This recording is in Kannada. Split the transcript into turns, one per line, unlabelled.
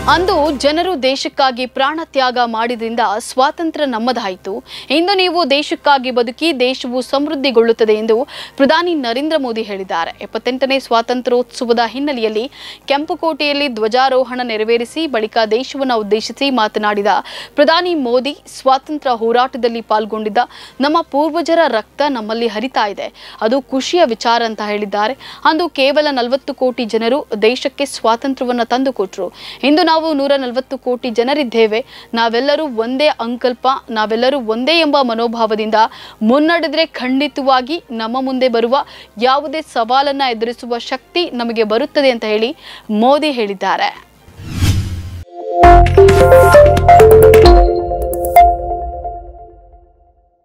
ಅಂದು ಜನರು ದೇಶಕ್ಕಾಗಿ ಪ್ರಾಣ ತ್ಯಾಗ ಮಾಡಿದ್ರಿಂದ ಸ್ವಾತಂತ್ರ್ಯ ನಮ್ಮದಾಯಿತು. ಇಂದು ನೀವು ದೇಶಕ್ಕಾಗಿ ಬದುಕಿ ದೇಶವು ಸಮೃದ್ಧಿಗೊಳ್ಳುತ್ತದೆ ಎಂದು ಪ್ರಧಾನಿ ನರೇಂದ್ರ ಮೋದಿ ಹೇಳಿದ್ದಾರೆ. 78ನೇ ಸ್ವಾತಂತ್ರ್ಯೋತ್ಸವದ ಹಿನ್ನೆಲೆಯಲ್ಲಿ ಕೆಂಪುಕೋಟೆಯಲ್ಲಿ ಧ್ವಜಾರೋಹಣ ನೆರವೇರಿಸಿ ಬಳಿಕ ದೇಶವನ್ನು ಉದ್ದೇಶಿಸಿ ಮಾತನಾಡಿದ ಪ್ರಧಾನಿ ಮೋದಿ, ಸ್ವಾತಂತ್ರ್ಯ ಹೋರಾಟದಲ್ಲಿ ಪಾಲ್ಗೊಂಡಿದ್ದ ನಮ್ಮ ಪೂರ್ವಜರ ರಕ್ತ ನಮ್ಮಲ್ಲಿ ಹರಿತಾ ಇದೆ. ಅದು ಖುಷಿಯ ವಿಚಾರ ಅಂತ ಹೇಳಿದ್ದಾರೆ. ಅಂದು ಕೇವಲ 40 ಕೋಟಿ ಜನರು ದೇಶಕ್ಕೆ ಸ್ವಾತಂತ್ರ್ಯವನ್ನು ತಂದುಕೊಟ್ರು. ಇಂದು ನಾವು 140 ಕೋಟಿ ಜನರಿದ್ದೇವೆ. ನಾವೆಲ್ಲರೂ ಒಂದೇ ಅಂಕಲ್ಪ, ನಾವೆಲ್ಲರೂ ಒಂದೇ ಎಂಬ ಮನೋಭಾವದಿಂದ ಮುನ್ನಡೆದರೆ ಖಂಡಿತವಾಗಿ ನಮ್ಮ ಮುಂದೆ ಬರುವ ಯಾವುದೇ ಸವಾಲನ್ನು ಎದುರಿಸುವ ಶಕ್ತಿ ನಮಗೆ ಬರುತ್ತದೆ ಅಂತ ಹೇಳಿ ಮೋದಿ ಹೇಳಿದ್ದಾರೆ.